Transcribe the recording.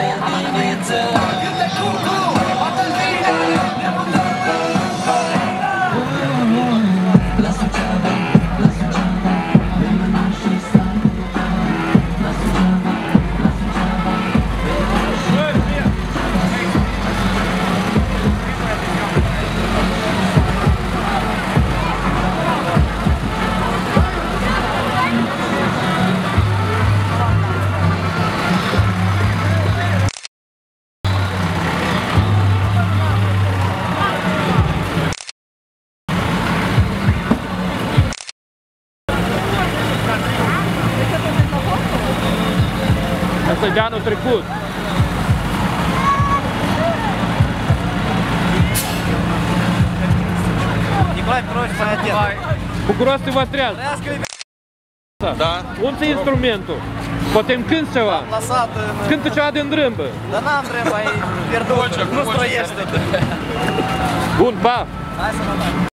Asta e de anul trecut. Nicolae Miroș, mai atent. Bucuros să vă trează. Da. Unde e instrumentul? Poate îmi cânti ceva. Am lăsat în... Cântă ceva din drâmbă. Dar n-am drâmbă, e pierdut, nu străiește. Bun, pa! Hai să mă dai.